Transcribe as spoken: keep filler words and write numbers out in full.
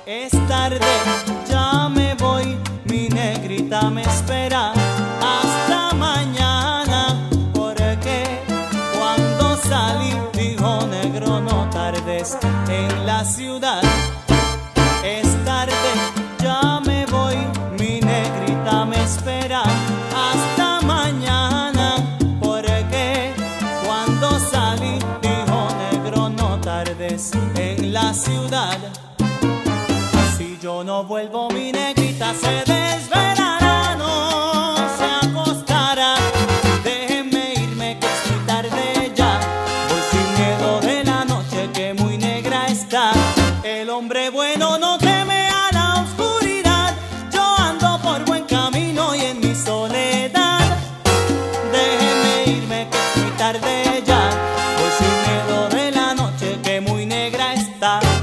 Es tarde, ya me voy, mi negrita me espera hasta mañana, porque cuando salí dijo negro no tardes en la ciudad. Es tarde, ya me voy, mi negrita me espera hasta mañana, porque cuando salí dijo negro no tardes en la ciudad. Si yo no vuelvo, mi negrita se desvelará, no se acostará. Déjenme irme que es muy tarde ya, voy sin miedo de la noche que muy negra está. El hombre bueno no teme a la oscuridad, yo ando por buen camino y en mi soledad. Déjenme irme que es muy tarde ya, voy sin miedo de la noche que muy negra está.